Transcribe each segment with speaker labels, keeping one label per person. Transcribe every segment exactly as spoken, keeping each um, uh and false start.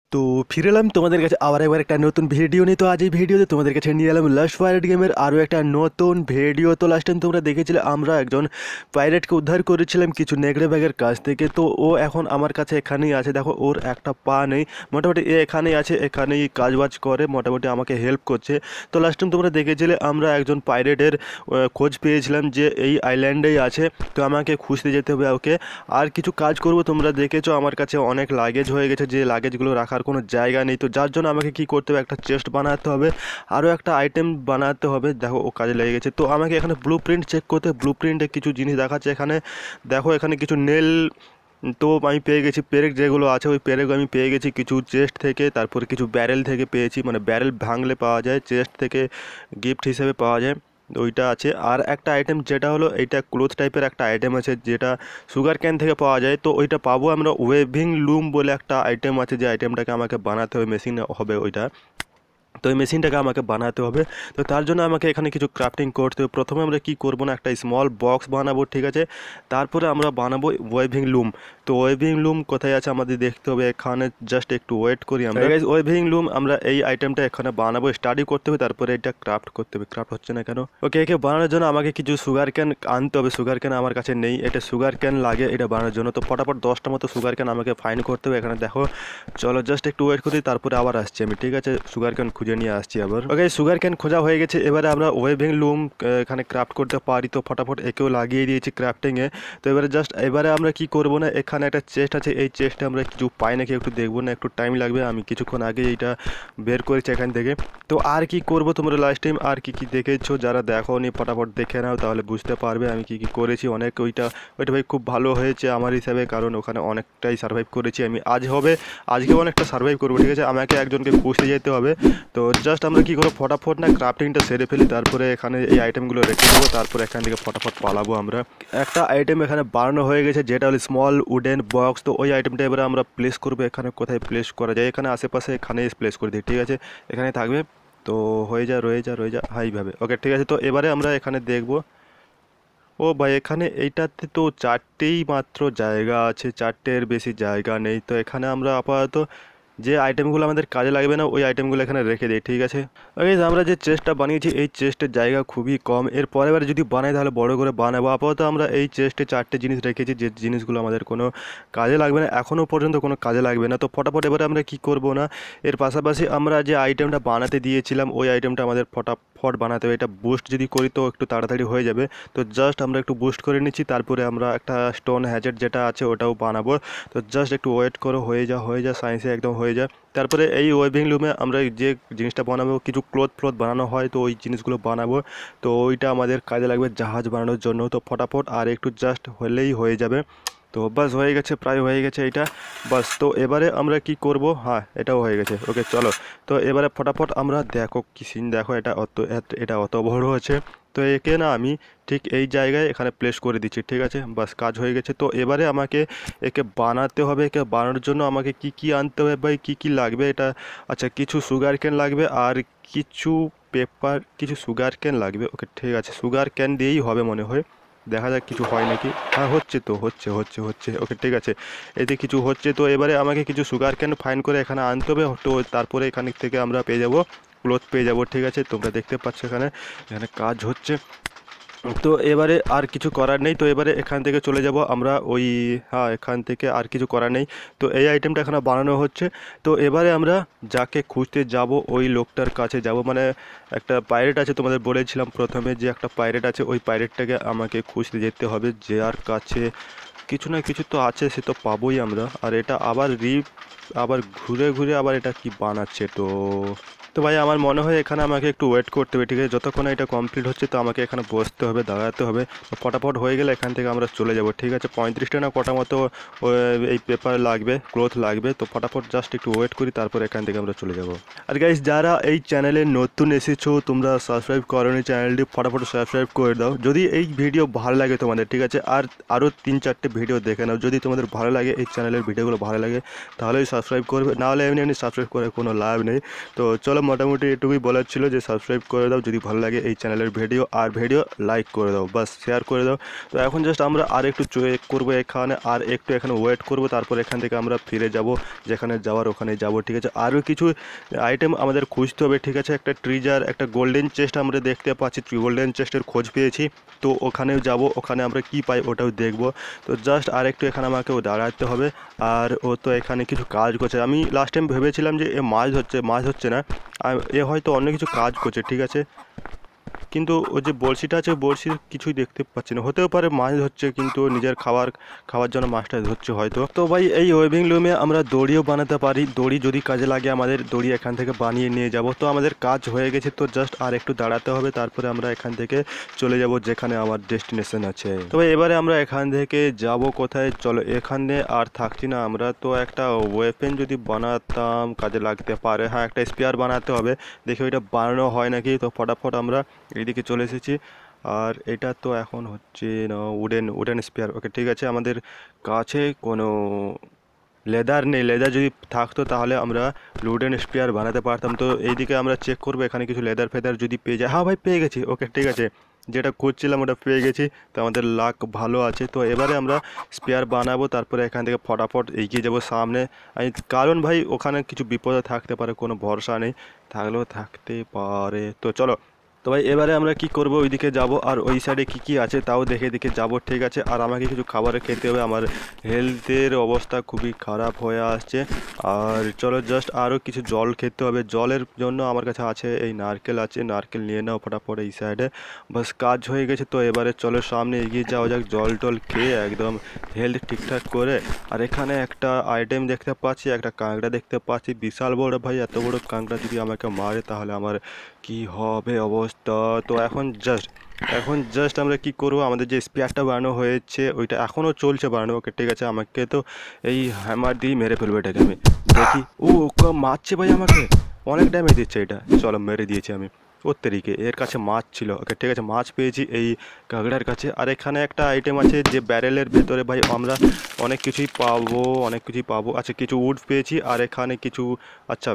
Speaker 1: তো ফিরে এলাম তোমাদের কাছে আবার একবার একটা নতুন ভিডিও নিয়ে। তো আজ এই ভিডিওতে তোমাদের কাছে নিয়ে এলাম লাস্ট পাইরেট গেমের আরও একটা নতুন ভিডিও। তো লাস্ট টাইম তোমরা দেখেছিলে আমরা একজন পাইরেটকে উদ্ধার করেছিলাম কিছু নেগড়ে ব্যাগের কাছ থেকে। তো ও এখন আমার কাছে এখানেই আছে, দেখো ওর একটা পা নেই, মোটামুটি এ এখানেই আছে, এখানেই কাজবাজ করে, মোটামুটি আমাকে হেল্প করছে। তো লাস্ট টাইম তোমরা দেখেছিলে আমরা একজন পাইরেটের খোঁজ পেয়েছিলাম যে এই আইল্যান্ডেই আছে। তো আমাকে খুঁজতে যেতে হবে ওকে, আর কিছু কাজ করব। তোমরা দেখেছো আমার কাছে অনেক লাগেজ হয়ে গেছে, যে লাগেজগুলো রাখার কোনো জায়গা নেই। তো যার জন্য আমাকে কি করতে হবে, একটা চেস্ট বানাতে হবে, আরও একটা আইটেম বানাতে হবে। দেখো ও কাজে লেগে গেছে। তো আমাকে এখানে ব্লু প্রিন্ট চেক করতে, ব্লু প্রিন্টে কিছু জিনিস দেখাচ্ছে এখানে। দেখো এখানে কিছু নেল তো আমি পেয়ে গেছি, পেরেক যেগুলো আছে ওই পেরেক আমি পেয়ে গেছি কিছু চেস্ট থেকে, তারপরে কিছু ব্যারেল থেকে পেয়েছি, মানে ব্যারেল ভাঙলে পাওয়া যায়, চেস্ট থেকে গিফট হিসেবে পাওয়া যায়, ওইটা আছে। আর একটা আইটেম যেটা হলো এইটা ক্লোথ টাইপের একটা আইটেম আছে যেটা সুগার ক্যান থেকে পাওয়া যায়। তো ওইটা পাবো আমরা। ওয়েভিং লুম বলে একটা আইটেম আছে, যে আইটেমটাকে আমাকে বানাতে হবে, মেশিন হবে ওইটা। তো এই মেশিনটাকে আমাকে বানাতে হবে। তো তার জন্য আমাকে এখানে কিছু ক্রাফটিং করতে হবে। প্রথমে আমরা কি করবো না, একটা স্মল বক্স বানাবো, ঠিক আছে। তারপরে আমরা বানাবো ওয়েভিং লুম। তো ওয়েভিং লুম কোথায় আছে আমাদের দেখতে হবে, এখানে জাস্ট একটু ওয়েট করি আমরা। ওয়েভিং লুম আমরা এই আইটেমটা এখানে বানাবো, স্টাডি করতে হবে, তারপরে এটা ক্রাফট করতে হবে। ক্রাফট হচ্ছে না কেন? ওকে, একে বানানোর জন্য আমাকে কিছু সুগার ক্যান আনতে হবে। সুগার ক্যান আমার কাছে নেই, এটা সুগার ক্যান লাগে এটা বানানোর জন্য। তো ফটাফট দশটা মতো সুগার ক্যান আমাকে ফাইন্ড করতে হবে এখানে। দেখো চলো জাস্ট একটু ওয়েট করি, তারপরে আবার আসছি আমি, ঠিক আছে। সুগার ক্যান খুঁজে নিয়ে আসছি আবার। ওকে, সুগার ক্যান খোঁজা হয়ে গেছে। এবারে আমরা ওয়েভিং লুম এখানে ক্রাফট করতে পারি। তো ফটাফট একেও লাগিয়ে দিয়েছি ক্রাফটিংয়ে। তো এবারে জাস্ট এবারে আমরা কি করব না, এখানে একটা চেস্ট আছে, এই চেস্টে আমরা কিছু পাই নাকি একটু দেখবো না, একটু টাইম লাগবে। আমি কিছুক্ষণ আগে এইটা বের করেছি এখান থেকে। তো আর কি করব, তোমরা লাস্ট টাইম আর কি কি দেখেছো, যারা দেখো নি ফটাফট দেখে নাও, তাহলে বুঝতে পারবে আমি কি কি করেছি। অনেক ওইটা ওইটা ভাই খুব ভালো হয়েছে আমার হিসাবে, কারণ ওখানে অনেকটাই সার্ভাইভ করেছি আমি। আজ হবে আজকে অনেকটা সার্ভাইভ করবো, ঠিক আছে। আমাকে একজনকে খুঁজতে যেতে হবে। তো জাস্ট আমরা কি করবো, ফটাফট না ক্রাফটিংটা সেরে ফেলি, তারপরে এখানে এই আইটেমগুলো রেখে দেবো, তারপরে এখান থেকে ফটাফট পালাবো আমরা। একটা আইটেম এখানে বানানো হয়ে গেছে যেটা হলো স্মল উডেন বক্স। তো ওই আইটেমটা এবারে আমরা প্লেস করবো। এখানে কোথায় প্লেস করা যায়, এখানে আশেপাশে এখানে প্লেস করে দিই, ঠিক আছে। এখানে থাকবে। তো হয়ে যা রয়ে যা রয়ে যা হাইভাবে, ওকে ঠিক আছে। তো এবারে আমরা এখানে দেখবো, ও ভাই এখানে এইটাতে তো চারটেই মাত্র জায়গা আছে, চারটের বেশি জায়গা নেই। তো এখানে আমরা আপাতত যে আইটেমগুলো আমাদের কাজে লাগবে না ওই আইটেমগুলো এখানে রেখে দিই, ঠিক আছে। ওকে, আমরা যে চেস্টটা বানিয়েছি এই চেস্টের জায়গা খুবই কম, এর পরের বারে যদি বানাই তাহলে বড় করে বানাবো। আপাতত আমরা এই চেস্টে চারটে জিনিস রেখেছি, যে জিনিসগুলো আমাদের কোনো কাজে লাগবে না, এখনও পর্যন্ত কোনো কাজে লাগবে না। তো ফটাফট এবারে আমরা কি করব না, এর পাশাপাশি আমরা যে আইটেমটা বানাতে দিয়েছিলাম ওই আইটেমটা আমাদের ফটাফট বানাতে হবে। এটা বুস্ট যদি করি তো একটু তাড়াতাড়ি হয়ে যাবে। তো জাস্ট আমরা একটু বুস্ট করে নিচ্ছি, তারপরে আমরা একটা স্টোন হ্যাজেট যেটা আছে ওটাও বানাবো। তো জাস্ট একটু ওয়েট করো, হয়ে যা হয়ে যা সায়েন্সে একদম হয়ে যায়। তারপরে এই ওয়েভিং লুমে আমরা যে জিনিসটা বানাবো, কিছু ক্লথ ফ্লথ বানানো হয়, তো ওই জিনিসগুলো বানাবো। তো ওইটা আমাদের কাজে লাগবে জাহাজ বানানোর জন্য। তো ফটাফট আর একটু জাস্ট হলেই হয়ে যাবে। তো বাস হয়ে গেছে, প্রায় হয়ে গেছে এটা, বাস। তো এবারে আমরা কি করব, হ্যাঁ এটাও হয়ে গেছে, ওকে চলো। তো এবারে ফটাফট আমরা দেখো কি সিন, দেখো এটা অত এটা অত বড় আছে। তো একে না আমি ঠিক এই জায়গায় এখানে প্লেস করে দিচ্ছি, ঠিক আছে। বাস কাজ হয়ে গেছে। তো এবারে আমাকে একে বানাতে হবে। একে বানানোর জন্য আমাকে কি কি আনতে হবে ভাই, কি কি লাগবে এটা, আচ্ছা কিছু সুগার ক্যান লাগবে, আর কিছু পেপার, কিছু সুগার ক্যান লাগবে, ওকে ঠিক আছে। সুগার ক্যান দিয়েই হবে মনে হয়, দেখা যাক কিছু হয় নাকি। হ্যাঁ হচ্ছে, তো হচ্ছে হচ্ছে হচ্ছে ওকে ঠিক আছে, এতে কিছু হচ্ছে। তো এবারে আমাকে কিছু সুগার ক্যান ফাইন করে এখানে আনতে হবে। তো তারপরে এখান থেকে আমরা পেয়ে যাব ক্লথ পেয়ে যাব, ঠিক আছে। তোমরা দেখতে পাচ্ছ এখানে এখানে কাজ হচ্ছে। তো এবারে আর কিছু করার নেই। তো এবারে এখান থেকে চলে যাব আমরা ওই, হ্যাঁ এখান থেকে আর কিছু করার নেই। তো এই আইটেমটা এখানে বানানো হচ্ছে। তো এবারে আমরা যাকে খুঁজতে যাব ওই লোকটার কাছে যাব, মানে একটা পাইরেট আছে, তোমাদের বলেছিলাম প্রথমে যে একটা পাইরেট আছে, ওই পাইরেটটাকে আমাকে খুঁজতে যেতে হবে, যে আর কাছে কিছু না কিছু তো আছে, সে তো পাবোই আমরা। আর এটা আবার রিপ আবার ঘুরে ঘুরে আবার এটা কি বানাচ্ছে। তো তো ভাই আমার মনে হয় এখানে আমাকে একটু ওয়েট করতে হবে, ঠিক আছে। যতক্ষণ এটা কমপ্লিট হচ্ছে তো আমাকে এখানে বসতে হবে, দাঁড়াতে হবে। তো ফটাফট হয়ে গেলে এখান থেকে আমরা চলে যাব, ঠিক আছে। পঁয়ত্রিশটা না কটা মতো এই পেপার লাগবে, ক্লথ লাগবে। তো ফটাফট জাস্ট একটু ওয়েট করি, তারপর এখান থেকে আমরা চলে যাব। আর গাইস যারা এই চ্যানেলে নতুন এসেছো, তোমরা সাবস্ক্রাইব করোনি চ্যানেলটি, ফটাফট সাবস্ক্রাইব করে দাও যদি এই ভিডিও ভালো লাগে তোমাদের, ঠিক আছে। আর আরও তিন চারটে ভিডিও দেখে নাও, যদি তোমাদের ভালো লাগে এই চ্যানেলের ভিডিওগুলো ভালো লাগে তাহলেই সাবস্ক্রাইব করবে, নাহলে এমনি এমনি সাবস্ক্রাইব করে কোনো লাভ নেই। তো চলো মোটামুটি এটুকুই বলার ছিল যে সাবস্ক্রাইব করে দাও যদি ভালো লাগে এই চ্যানেলের ভিডিও, আর ভিডিও লাইক করে দাও, বাস শেয়ার করে দাও। তো এখন জাস্ট আমরা আর একটু চেক করবো এখানে, আর একটু এখানে ওয়েট করবো, তারপর এখান থেকে আমরা ফিরে যাব যেখানে যাওয়ার ওখানে যাব, ঠিক আছে। আরও কিছু আইটেম আমাদের খুঁজতে হবে, ঠিক আছে। একটা ট্রিজার, একটা গোল্ডেন চেস্ট আমরা দেখতে পাচ্ছি, গোল্ডেন চেস্টের খোঁজ পেয়েছি, তো ওখানেও যাব, ওখানে আমরা কি পাই ওটাও দেখব। তো জাস্ট আর একটু এখানে আমাকেও দাঁড়াতে হবে, আর ও তো এখানে কিছু কাজ করছে। আমি লাস্ট টাইম ভেবেছিলাম যে এ মাছ ধরছে, মাছ হচ্ছে না, এ হয়তো অন্য কিছু কাজ করছে, ঠিক আছে। কিন্তু ও যে বড়শিটা আছে বড়শির কিছুই দেখতে পাচ্ছি না, হতেও পারে মাছ ধরছে কিন্তু নিজের খাবার খাওয়ার জন্য মাছটা ধরছে হয়তো। তো ভাই এই ওয়েভিং লুমে আমরা দড়িও বানাতে পারি, দড়ি যদি কাজে লাগে আমাদের দড়ি এখান থেকে বানিয়ে নিয়ে যাব। তো আমাদের কাজ হয়ে গেছে, তো জাস্ট আর একটু দাঁড়াতে হবে, তারপরে আমরা এখান থেকে চলে যাব যেখানে আমার ডেস্টিনেশন আছে। তবে এবারে আমরা এখান থেকে যাব কোথায়, চলো এখানে আর থাকছি না আমরা। তো একটা ওয়েপেন যদি বানাতাম কাজে লাগতে পারে, হ্যাঁ একটা স্পেয়ার বানাতে হবে, দেখি ওইটা বানানো হয় নাকি। তো ফটাফট আমরা এইদিকে চলে এসেছি, আর এটা তো এখন হচ্ছে না উডেন উডেন স্পেয়ার। ওকে ঠিক আছে, আমাদের কাছে কোনো লেদার নেই, লেদার যদি থাকতো তাহলে আমরা উডেন স্পেয়ার বানাতে পারতাম। তো এইদিকে আমরা চেক করবো এখানে কিছু লেদার ফেদার যদি পেয়ে যায়। হ্যাঁ ভাই পেয়ে গেছি, ওকে ঠিক আছে, যেটা খুঁজছিলাম ওটা পেয়ে গেছি, তো আমাদের লাক ভালো আছে। তো এবারে আমরা স্পেয়ার বানাবো, তারপরে এখান থেকে ফটাফট এগিয়ে যাবো সামনে, কারণ ভাই ওখানে কিছু বিপদে থাকতে পারে, কোনো ভরসা নেই, থাকলেও থাকতে পারে। তো চলো, তো ভাই এবারে আমরা কি করব, ওইদিকে যাব, আর ওই সাইডে কি কি আছে তাও দেখে দেখে যাব, ঠিক আছে। আর আমাকে কিছু খাবার খেতে হবে, আমার হেলথের অবস্থা খুবই খারাপ হয়ে আসছে। আর চলো জাস্ট আরও কিছু জল খেতে হবে, জলের জন্য আমার কাছে আছে এই নারকেল আছে, নারকেল নিয়ে নাও ফটাফট এই সাইডে, বাস কাজ হয়ে গেছে। তো এবারে চলো সামনে এগিয়ে যাওয়া যাক, জল টল খেয়ে একদম হেলথ ঠিকঠাক করে। আর এখানে একটা আইটেম দেখতে পাচ্ছি, একটা কাঁকড়া দেখতে পাচ্ছি, বিশাল বড় ভাই, এত বড় কাঁকড়া যদি আমাকে মারে তাহলে আমার কি হবে অবস্থা। তো এখন জাস্ট এখন জাস্ট আমরা কি করবো, আমাদের যে স্পেয়ারটা বানানো হয়েছে ওইটা এখনও চলছে বানানো, ওকে ঠিক আছে। আমাকে তো এই হ্যামার দিয়ে মেরে ফেলবো এটাকে, আমি দেখি। ও ওকে মারছে ভাই, আমাকে অনেক ড্যামেজ দিচ্ছে এটা, চলো মেরে দিয়েছি আমি। ওর তরিকে এর কাছে মাছ ছিল, ওকে ঠিক আছে, মাছ পেয়েছি এই কাঁকড়ার কাছে। আর এখানে একটা আইটেম আছে যে ব্যারেলের ভেতরে ভাই আমরা অনেক কিছুই পাবো, অনেক কিছুই পাবো। আচ্ছা কিছু উড পেয়েছি, আর এখানে কিছু আচ্ছা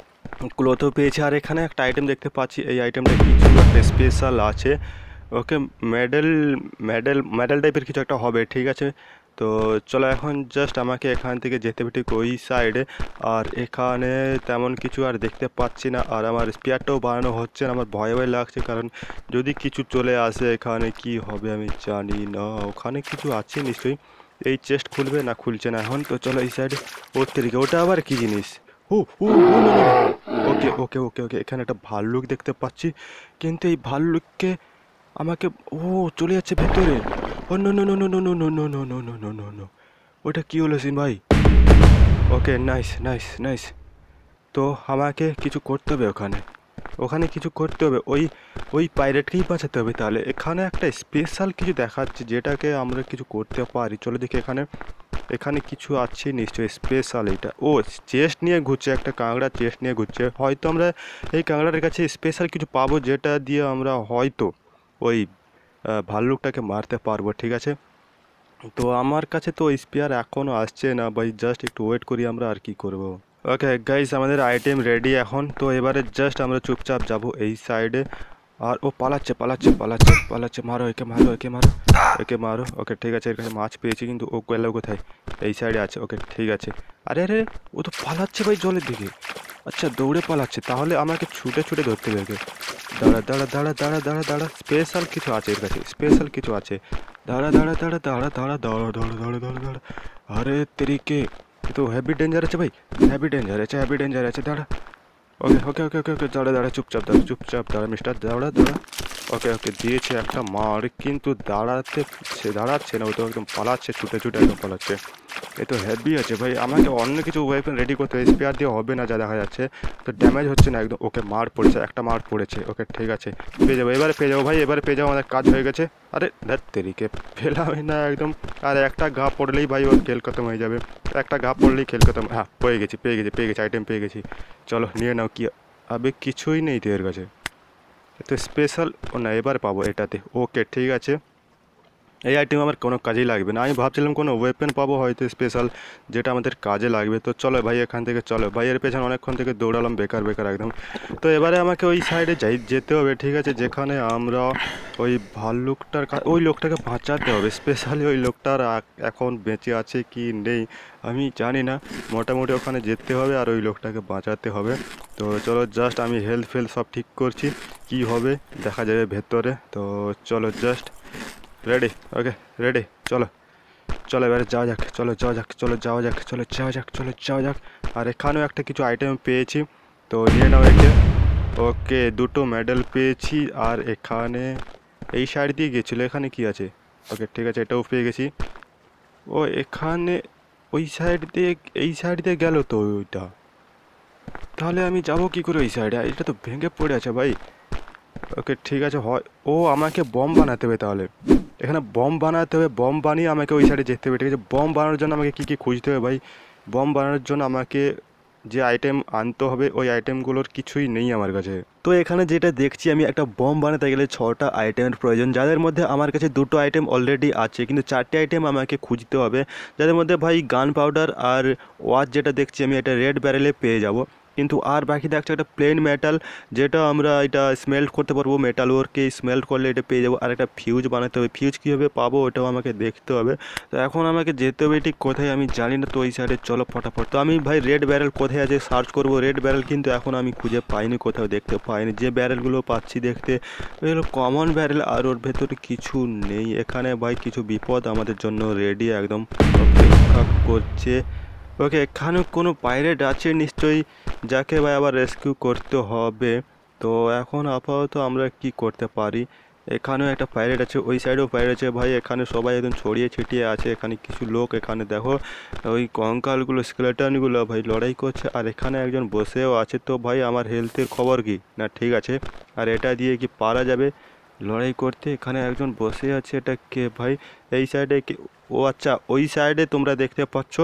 Speaker 1: ক্লোথও পেয়েছি। আর এখানে একটা আইটেম দেখতে পাচ্ছি, এই আইটেমটা কিছু একটা স্পেশাল আছে, ওকে মেডেল মেডেল মেডেল টাইপের কিছু একটা হবে, ঠিক আছে। তো চলো এখন জাস্ট আমাকে এখান থেকে যেতে হবে ঠিক ওই সাইডে, আর এখানে তেমন কিছু আর দেখতে পাচ্ছি না। আর আমার স্পেয়ারটাও বানানো হচ্ছে না, আমার ভয় ভয় লাগছে, কারণ যদি কিছু চলে আসে এখানে কি হবে আমি জানি না। ওখানে কিছু আছে নিশ্চয়ই, এই চেস্ট খুলবে না, খুলছে না এখন। তো চলো এই সাইডে, ওর তরিকে ওটা আবার কি জিনিস, ও ও ও না না, ওকে ওকে ওকে ওকে এখানে একটা ভাল্লুক দেখতে পাচ্ছি, কিন্তু এই ভাল্লুককে আমাকে, ও চলে যাচ্ছে ভেতরে, ও no no no no no no no no no no no no no no, ওটা কী হলো সিন ভাই। ওকে নাইস নাইস নাইস, তো আমাকে কিছু করতে হবে ওখানে, ওখানে কিছু করতে হবে, ওই ওই পাইরেটকেই বাঁচাতে হবে। তাহলে এখানে একটা স্পেশাল কিছু দেখাচ্ছে যেটাকে আমরা কিছু করতে পারি, চলো দেখি এখানে এখানে কিছু আছে নিশ্চয়ই স্পেশাল। এটা ও চেস্ট নিয়ে ঘুরছে, একটা কাঁকড়া চেস্ট নিয়ে ঘুরছে, হয়তো আমরা এই কাঁকড়ার কাছে স্পেশাল কিছু পাবো যেটা দিয়ে আমরা হয়তো ওই ভাল্লুকটাকে মারতে পারবো, ঠিক আছে। তো আমার কাছে তো স্পেয়ার এখনও আসছে না ভাই, জাস্ট একটু ওয়েট করি আমরা, আর কি করব। ওকে গাইস আমাদের আইটেম রেডি এখন, তো এবারে জাস্ট আমরা চুপচাপ যাব এই সাইডে। আর ও পালাচ্ছে পালাচ্ছে পালাচ্ছে পালাচ্ছে, মারো একে মারো একে মারো একে মারো, ওকে ঠিক আছে। এর কাছে মাছ পেয়েছি, কিন্তু ও গেল কোথায়, এই সাইডে আছে, ওকে ঠিক আছে। আরে আরে ও তো পালাচ্ছে ভাই জলের দিকে, আচ্ছা দৌড়ে পালাচ্ছে, তাহলে আমাকে ছুটে ছুটে ধরতে হবে। দাঁড়া দাঁড়া দাঁড়া দাঁড়া দাঁড়া দাঁড়া, স্পেশাল কিছু আছে এর কাছে, স্পেশাল কিছু আছে, দাঁড়া দাঁড়া দাঁড়া দাঁড়া দাঁড়া দাঁড়া দাঁড়া দাঁড়া দাঁড়া দাঁড়া, আরে তেরিকে তো হেভি ডেঞ্জার আছে ভাই, হেভি ডেঞ্জার আছে হেভি ডেঞ্জার আছে, দাঁড়া। ওকে ওকে ওকে ওকে ওকে দাঁড়া দাঁড়া চুপচাপ দাঁড়া চুপচাপ দাঁড়া মিস্টার, দাঁড়া দাঁড়া। ওকে ওকে দিয়েছে একটা মার, কিন্তু দাঁড়াতে সে দাঁড়াচ্ছে না, ও তো একদম পালাচ্ছে, ছুটে ছুটে একদম পালাচ্ছে। এ তো হেভি আছে ভাই, আমাকে অন্য কিছু ওয়েপেন রেডি করতে হবে, স্পেয়ার দিয়ে হবে না যা দেখা যাচ্ছে। তো ড্যামেজ হচ্ছে না একদম, ওকে মার পড়েছে, একটা মার পড়েছে, ওকে ঠিক আছে পেয়ে যাবো, এবারে পেয়ে যাবো ভাই, এবারে পেয়ে যাবো, আমাদের কাজ হয়ে গেছে। আরে ধ্যাত তেরিকে ফেলামই না একদম, আর একটা ঘা পড়লেই ভাই ওর খেল খতম হয়ে যাবে, একটা ঘা পড়লেই খেল খতম। হ্যাঁ পেয়ে গেছি পেয়ে গেছি পেয়ে গেছি আইটেম পেয়ে গেছি, চলো নিয়ে নাও। কি আবে কিছুই নেই তো এর কাছে, তো স্পেশাল ও না, এবার পাবো এটাতে, ওকে ঠিক আছে। এই আইটেম আমার কোনো কাজেই লাগবে না। আমি ভাবছিলাম কোনো ওয়েপেন পাবো হয়তো স্পেশাল, যেটা আমাদের কাজে লাগবে। তো চলো ভাই এখান থেকে চলো ভাই, এর পেছনে অনেকক্ষণ থেকে দৌড়ালাম বেকার বেকার একদম। তো এবারে আমাকে ওই সাইডে যাই যেতে হবে, ঠিক আছে, যেখানে আমরা ওই ভাল্লুকটার কা- ওই লোকটাকে বাঁচাতে হবে। স্পেশালি ওই লোকটার আক- এখন বেঁচে আছে কি নেই আমি জানি না, মোটামুটি ওখানে যেতে হবে আর ওই লোকটাকে বাঁচাতে হবে। তো চলো জাস্ট আমি হেলথ ফেলথ সব ঠিক করছি, কি হবে দেখা যাবে ভেতরে। তো চলো জাস্ট রেডি, ওকে রেডি, চলো চলো এবারে যাওয়া যাক, চলো যাওয়া যাক, চলো যাওয়া যাক, চলো যাওয়া যাক, চলো যাওয়া যাক। আর এখানেও একটা কিছু আইটেম পেয়েছি, তো নিয়ে নাও একে। ওকে দুটো মেডেল পেয়েছি। আর এখানে এই সাইড দিয়ে গেছিলো, এখানে কি আছে? ওকে ঠিক আছে, এটাও পেয়ে গেছি। ও এখানে ওই সাইড দিয়ে, এই সাইড দিয়ে গেল তো ওইটা, তাহলে আমি যাবো কি করে ওই সাইডে? এটা তো ভেঙে পড়ে আছে ভাই। ওকে ঠিক আছে, হয় ও আমাকে বম বানাতে হবে তাহলে, এখানে বম বানাতে হবে, বম বানিয়ে আমাকে ওই সাইডে যেতে হবে, ঠিক আছে। বম বানানোর জন্য আমাকে কী কী খুঁজতে হবে ভাই? বম বানানোর জন্য আমাকে যে আইটেম আনতে হবে ওই আইটেমগুলোর কিছুই নেই আমার কাছে। তো এখানে যেটা দেখছি আমি, একটা বম বানাতে গেলে ছটা আইটেমের প্রয়োজন, যাদের মধ্যে আমার কাছে দুটো আইটেম অলরেডি আছে, কিন্তু চারটে আইটেম আমাকে খুঁজতে হবে, যাদের মধ্যে ভাই গান পাউডার আর ওয়াচ যেটা দেখছি আমি এটা রেড ব্যারেলে পেয়ে যাব। কিন্তু আর বাকি থাকছে একটা প্লেন মেটাল, যেটা আমরা এটা স্মেল্ট করতে পারবো, মেটাল ওরকে স্মেল্ট করলে এটা পেয়ে যাবো। আর একটা ফিউজ বানাতে হবে, ফিউজ কীভাবে পাবো ওটাও আমাকে দেখতে হবে। তো এখন আমাকে যেতে হবে ঠিক কোথায় আমি জানি না, তো ওই সাইডে চলো ফটাফট। তো আমি ভাই রেড ব্যারেল কোথায় আছে সার্চ করবো, রেড ব্যারেল কিন্তু এখন আমি খুঁজে পাইনি, কোথাও দেখতে পাইনি। যে ব্যারেলগুলো পাচ্ছি দেখতে ওইগুলো কমন ব্যারেল, আর ওর ভেতরে কিছু নেই। এখানে ভাই কিছু বিপদ আমাদের জন্য রেডি একদম অপেক্ষা করছে। ওকে এখানেও কোনো পাইরেট আছে নিশ্চয়ই, যাকে ভাই আবার রেস্কিউ করতে হবে। তো এখন আপাতত আমরা কি করতে পারি? এখানেও একটা পাইরেট আছে, ওই সাইডেও পাইরেট আছে ভাই। এখানে সবাই একদম ছড়িয়ে ছিটিয়ে আছে, এখানে কিছু লোক, এখানে দেখো ওই কঙ্কালগুলো স্কেলেটনগুলো ভাই লড়াই করছে, আর এখানে একজন বসেও আছে। তো ভাই আমার হেলথের খবর কি? না ঠিক আছে, আর এটা দিয়ে কি পারা যাবে লড়াই করতে? এখানে একজন বসে আছে, এটা কে ভাই? এই সাইডে কে? ও আচ্ছা, ওই সাইডে তোমরা দেখতে পাচ্ছ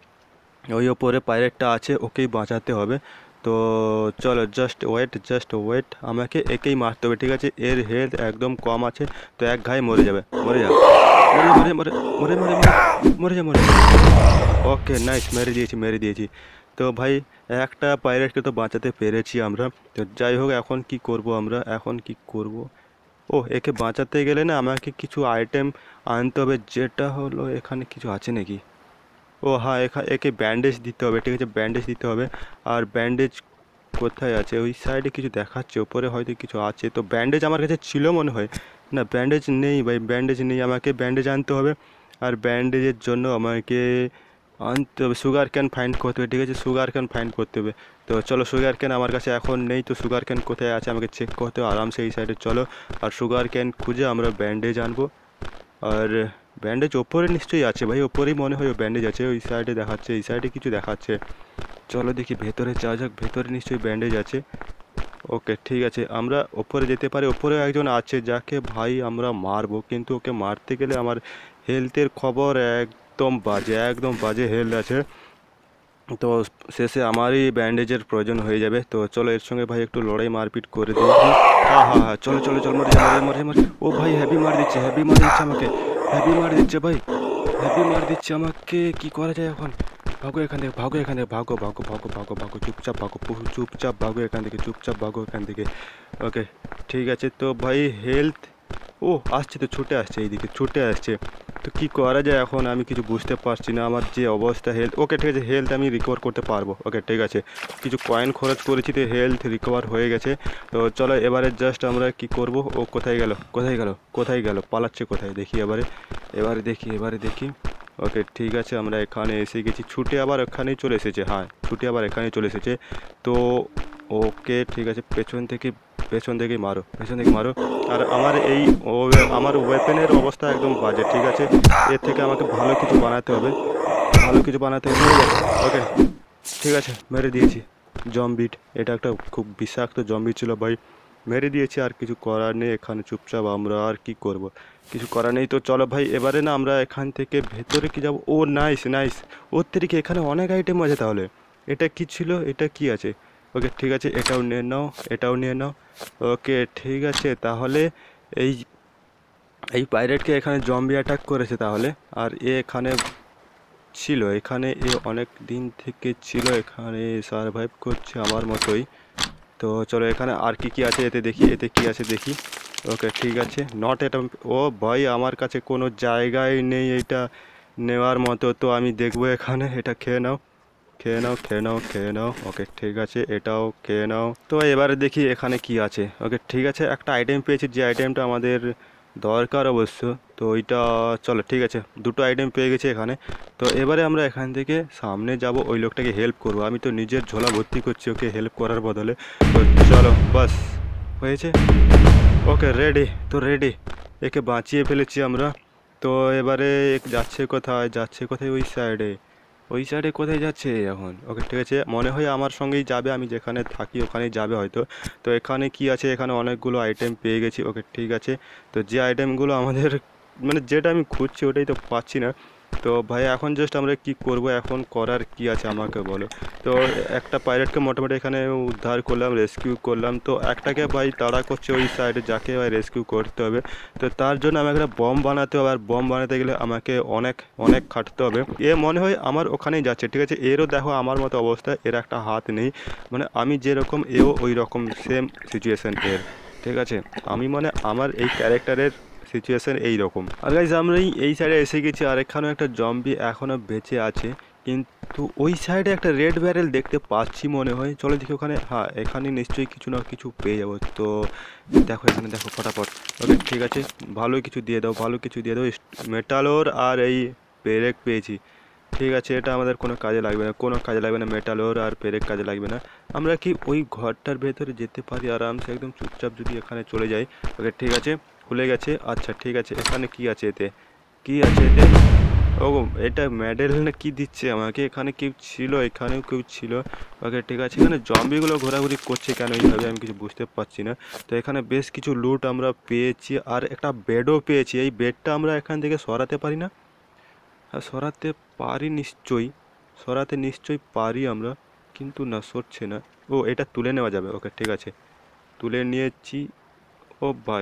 Speaker 1: ওই ওপরে পাইরেটটা আছে, ওকেই বাঁচাতে হবে। তো চলো জাস্ট ওয়েট, জাস্ট ওয়েট, আমাকে একেই মারতে হবে, ঠিক আছে। এর হেলথ একদম কম আছে, তো এক ঘায়ে মরে যাবে, মরে যাবে, মরে মরে মরে মরে মরে মরে মরে যা মরে। ওকে নাইস, মেরে দিয়েছি মেরে দিয়েছি। তো ভাই একটা পাইরেটকে তো বাঁচাতে পেরেছি আমরা। তো যাই হোক, এখন কি করব আমরা, এখন কি করব? ও একে বাঁচাতে গেলে না আমাকে কিছু আইটেম আনতে হবে, যেটা হলো এখানে কিছু আছে নাকি? ও হ্যাঁ, এখা একে ব্যান্ডেজ দিতে হবে, ঠিক আছে, ব্যান্ডেজ দিতে হবে। আর ব্যান্ডেজ কোথায় আছে? ওই সাইডে কিছু দেখাচ্ছে, ওপরে হয়তো কিছু আছে। তো ব্যান্ডেজ আমার কাছে ছিল মনে হয়, না ব্যান্ডেজ নেই ভাই, ব্যান্ডেজ নেই, আমাকে ব্যান্ডেজ আনতে হবে। আর ব্যান্ডেজের জন্য আমাকে আনতে হবে সুগার ক্যান ফাইন্ড করতে হবে, ঠিক আছে, সুগার ক্যান ফাইন্ড করতে হবে। তো চলো, সুগার ক্যান আমার কাছে এখন নেই, তো সুগার ক্যান কোথায় আছে আমাকে চেক করতে হবে আরামসে। এই সাইডে চলো, আর সুগার ক্যান খুঁজে আমরা ব্যান্ডেজ আনবো। আর ব্যান্ডেজ ওপরে নিশ্চয়ই আছে ভাই, ওপরেই মনে হয় ব্যান্ডেজ আছে। ওই সাইডে দেখাচ্ছে, এই সাইডে কিছু দেখাচ্ছে। চলো দেখি ভেতরে যাওয়া যাক, ভেতরে নিশ্চয়ই ব্যান্ডেজ আছে। ওকে ঠিক আছে, আমরা ওপরে যেতে পারি। ওপরে একজন আছে যাকে ভাই আমরা মারবো, কিন্তু ওকে মারতে গেলে আমার হেলথের খবর একদম বাজে, একদম বাজে হেলথ আছে। তো শেষে আমারই ব্যান্ডেজের প্রয়োজন হয়ে যাবে। তো চলো এর সঙ্গে ভাই একটু লড়াই মারপিট করে দিই। হ্যাঁ হ্যাঁ হ্যাঁ, চলো চলো চলো, মরে যা মরে যা মরে যা মরে যা। ও ভাই হেভি মার দিচ্ছে, হেভি মার দিচ্ছে আমাকে, হেভি মার দিচ্ছে ভাই, হেভি মার দিচ্ছে আমাকে। কি করা যায় এখন? ভাগো এখান থেকে, ভাগো এখান থেকে, ভাগো ভাগো ভাগো ভাগো ভাগো, চুপচাপ ভাগো, পুরো চুপচাপ ভাগো এখান থেকে, চুপচাপ ভাগো এখান থেকে। ওকে ঠিক আছে, তো ভাই হেলথ, ও আসছে তো, ছুটে আসছে এইদিকে, ছুটে আসছে। তো কী করা যায় এখন আমি কিছু বুঝতে পারছি না, আমার যে অবস্থা হেলথ। ওকে ঠিক আছে, হেলথ আমি রিকভার করতে পারবো। ওকে ঠিক আছে, কিছু কয়েন খরচ করেছি, তো হেলথ রিকভার হয়ে গেছে। তো চলো এবারে জাস্ট আমরা কি করব। ও কোথায় গেল, কোথায় গেল, কোথায় গেল, পালাচ্ছে কোথায়? দেখি এবারে, এবারে দেখি, এবারে দেখি। ওকে ঠিক আছে, আমরা এখানে এসে গেছি, ছুটে আবার এখানেই চলে এসেছে। হ্যাঁ ছুটে আবার এখানেই চলে এসেছে। তো ওকে ঠিক আছে, পেছন থেকে, পেছন থেকে মারো, পেছন থেকে মারো। আর আমার এই ও- আমার ওয়েপেনের অবস্থা একদম বাজে, ঠিক আছে, এর থেকে আমাকে ভালো কিছু বানাতে হবে, ভালো কিছু বানাতে হবে। ওকে ঠিক আছে, মেরে দিয়েছি জম্বিট, এটা একটা খুব বিষাক্ত জম্বি ছিল ভাই, মেরে দিয়েছি। আর কিছু করার নেই, এখানে চুপচাপ আমরা আর কি করব, কিছু করার নেই। তো চলো ভাই এবারে না আমরা এখান থেকে ভেতরে কি যাব। ও নাইস নাইস, ওর থেকে এখানে অনেক আইটেম আছে তাহলে। এটা কি ছিল, এটা কি আছে? ওকে ঠিক আছে, এটাও নিয়ে নাও, এটাও নিয়ে নাও। ওকে ঠিক আছে, তাহলে এই এই পাইরেটকে এখানে জম্বি অ্যাটাক করেছে তাহলে। আর এ এখানে ছিল, এখানে এ অনেক দিন থেকে ছিল, এখানে সারভাইভ করছে আমার মতোই। তো চলো এখানে আর কি কি আছে এতে দেখি, এতে কি আছে দেখি। ওকে ঠিক আছে, নট এটা। ও ভাই আমার কাছে কোনো জায়গায় নেই এটা নেওয়ার মতো, তো আমি দেখবো এখানে। এটা খেয়ে নাও, খেয়ে নাও, খেয়ে নাও, খেয়ে নাও। ওকে ঠিক আছে, এটাও খেয়ে নাও। তো এবারে দেখি এখানে কি আছে। ওকে ঠিক আছে, একটা আইটেম পেয়েছি, যে আইটেমটা আমাদের দরকার অবশ্য। তো ওইটা চলো ঠিক আছে, দুটো আইটেম পেয়ে গেছি এখানে। তো এবারে আমরা এখান থেকে সামনে যাব, ওই লোকটাকে হেল্প করবো। আমি তো নিজের ঝোলা ভর্তি করছি ওকে হেল্প করার বদলে। তো চলো বাস হয়েছে। ওকে রেডি, তো রেডি, একে বাঁচিয়ে ফেলেছি আমরা। তো এবারে এক যাচ্ছে কোথায়, যাচ্ছে কোথায়? ওই সাইডে, ওই সাইডে কোথায় যাচ্ছে এখন? ওকে ঠিক আছে, মনে হয় আমার সঙ্গেই যাবে, আমি যেখানে থাকি ওখানেই যাবে হয়তো। তো এখানে কি আছে, এখানে অনেকগুলো আইটেম পেয়ে গেছি। ওকে ঠিক আছে, তো যে আইটেমগুলো আমাদের মানে যেটা আমি খুঁজছি ওটাই তো পাচ্ছি না। তো ভাই এখন জাস্ট আমরা কি করব, এখন করার কি আছে আমাকে বলো। তো একটা পাইরেটকে মোটামুটি এখানে উদ্ধার করলাম, রেস্কিউ করলাম। তো একটাকে ভাই তাড়া করছে ওই সাইডে, যাকে ভাই রেস্কিউ করতে হবে। তো তার জন্য আমাকে একটা বম বানাতে হবে, আর বম বানাতে গেলে আমাকে অনেক অনেক খাটতে হবে। এ মনে হয় আমার ওখানেই যাচ্ছে, ঠিক আছে। এরও দেখো আমার মতো অবস্থা, এর একটা হাত নেই, মানে আমি যেরকম এও ওই রকম, সেম সিচুয়েশান এর, ঠিক আছে। আমি মানে আমার এই ক্যারেক্টারের সিচুয়েশান এই রকম। আর গাইজ আমরা এই এই সাইডে এসে গেছি, আর এখানেও একটা জম্বি এখনও বেঁচে আছে, কিন্তু ওই সাইডে একটা রেড ব্যারেল দেখতে পাচ্ছি মনে হয়। চলো দেখি ওখানে, হ্যাঁ এখানে নিশ্চয়ই কিছু না কিছু পেয়ে যাবো। তো দেখো এখানে দেখো ফটাফট। ওকে ঠিক আছে, ভালো কিছু দিয়ে দাও, ভালো কিছু দিয়ে দাও। মেটালোর আর এই পেরেক পেয়েছি, ঠিক আছে। এটা আমাদের কোনো কাজে লাগবে না, কোনো কাজে লাগবে না, মেটালোর আর পেরেক কাজে লাগবে না। আমরা কি ওই ঘরটার ভেতরে যেতে পারি আরামসে, একদম চুপচাপ যদি এখানে চলে যাই। ওকে ঠিক আছে, খুলে গেছে। আচ্ছা ঠিক আছে, এখানে কি আছে, এতে কি আছে এতে? ও এটা মেডেল না কি দিচ্ছে আমাকে? এখানে কেউ ছিল, এখানেও কেউ ছিল। ওকে ঠিক আছে, এখানে জম্বিগুলো ঘোরাঘুরি করছে কেন এইভাবে আমি কিছু বুঝতে পারছি না। তো এখানে বেশ কিছু লুট আমরা পেয়েছি, আর একটা বেডও পেয়েছি। এই বেডটা আমরা এখান থেকে সরাতে পারি না? হ্যাঁ সরাতে পারি নিশ্চয়ই, সরাতে নিশ্চয়ই পারি আমরা, কিন্তু না সরছে না। ও এটা তুলে নেওয়া যাবে, ওকে ঠিক আছে, তুলে নিয়েছি। ও ভাই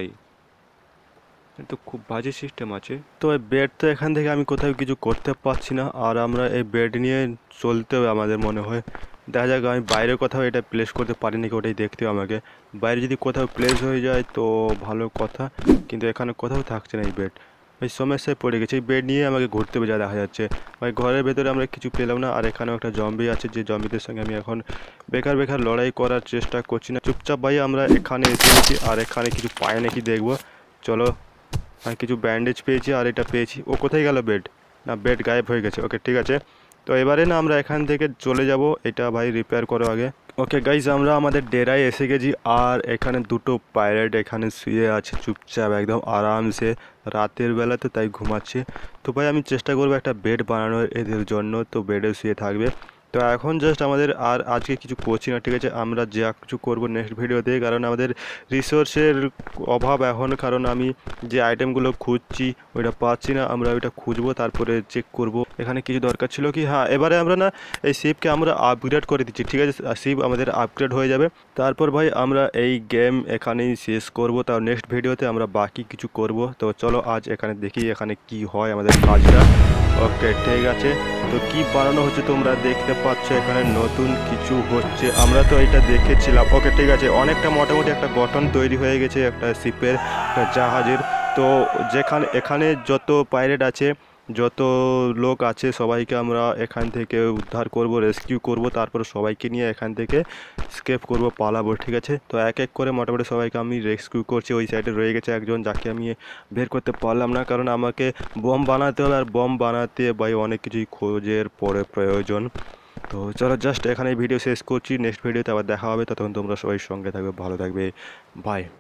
Speaker 1: এ তো খুব বাজে সিস্টেম আছে। তো এই বেড তো এখান থেকে আমি কোথাও কিছু করতে পারছি না, আর আমরা এই বেড নিয়ে চলতে হবে আমাদের মনে হয়। দেখা যাক, আমি বাইরে কোথাও এটা প্লেস করতে পারি নাকি, ওটাই দেখতে হবে আমাকে। বাইরে যদি কোথাও প্লেস হয়ে যায় তো ভালো কথা, কিন্তু এখানে কোথাও থাকছে না এই বেড। এই সমস্যায় পড়ে গেছে, এই বেড নিয়ে আমাকে ঘুরতে হবে যা দেখা যাচ্ছে। ভাই ঘরের ভেতরে আমরা কিছু পেলাম না, আর এখানেও একটা জম্বি আছে, যে জম্বিদের সঙ্গে আমি এখন বেকার বেকার লড়াই করার চেষ্টা করছি না। চুপচাপ ভাই আমরা এখানে এসে গেছি, আর এখানে কিছু পাই নাকি দেখবো। চলো, আমি কিছু ব্যান্ডেজ পেয়েছি, আর এটা পেয়েছি। ও কোথায় গেল বেড? না বেড গায়েব হয়ে গেছে। ওকে ঠিক আছে, তো এবারে না আমরা এখান থেকে চলে যাব। এটা ভাই রিপেয়ার করো আগে। ওকে গাইজ আমরা আমাদের ডেরায় এসে গেছি, আর এখানে দুটো পাইরেট এখানে শুয়ে আছে চুপচাপ একদম আরামসে, রাতের বেলা তো তাই ঘুমাচ্ছে। তো ভাই আমি চেষ্টা করবো একটা বেড বানানোর এদের জন্য, তো বেডে শুয়ে থাকবে। তো এখন জাস্ট আমাদের আর আজকে কিছু করছি না, ঠিক আছে। আমরা যা কিছু করবো নেক্সট ভিডিওতে, কারণ আমাদের রিসোর্সের অভাব এখন, কারণ আমি যে আইটেমগুলো খুঁজছি ওইটা পাচ্ছি না। আমরা ওইটা খুঁজবো, তারপরে চেক করব এখানে কিছু দরকার ছিল কি। হ্যাঁ এবারে আমরা না এই শিপকে আমরা আপগ্রেড করে দিচ্ছি, ঠিক আছে। শিপ আমাদের আপগ্রেড হয়ে যাবে, তারপর ভাই আমরা এই গেম এখানেই শেষ করব। তার নেক্সট ভিডিওতে আমরা বাকি কিছু করব। তো চলো আজ এখানে দেখি এখানে কি হয় আমাদের কাজটা। ওকে ঠিক আছে, তো কি বানানো হচ্ছে তোমরা দেখতে পাচ্ছ, এখানে নতুন কিছু হচ্ছে, আমরা তো এটা দেখেছিলাম। ওকে ঠিক আছে, অনেকটা মোটামুটি একটা গঠন তৈরি হয়ে গেছে একটা শিপের, একটা জাহাজের। তো যেখানে এখানে যত পাইরেট আছে, যত লোক আছে, সবাইকে আমরা এখান থেকে উদ্ধার করব, রেস্কিউ করব, তারপর সবাইকে নিয়ে এখান থেকে স্কেপ করব, পালাবো, ঠিক আছে। তো এক এক করে মোটামুটি সবাইকে আমি রেস্কিউ করছি। ওই সাইডে রয়ে গেছে একজন, যাকে আমি বের করতে পারলাম না, কারণ আমাকে বম বানাতে হবে, আর বম বানাতে ভাই অনেক কিছুই খোঁজের পরে প্রয়োজন। তো চলো জাস্ট এখানে ভিডিও শেষ করছি, নেক্সট ভিডিওতে আবার দেখা হবে। ততক্ষণ তোমরা সবাই সঙ্গে থাকবে, ভালো থাকবে, বাই।